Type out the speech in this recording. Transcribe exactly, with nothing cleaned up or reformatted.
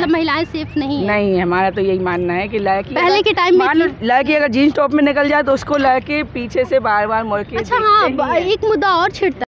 मतलब महिलाएं सेफ नहीं है? नहीं, हमारा तो यही मानना है कि लड़की पहले के टाइम में लड़की अगर जीन्स टॉप में निकल जाए तो उसको लड़के पीछे से बार बार मुड़ के अच्छा हाँ, एक मुद्दा और छिड़ता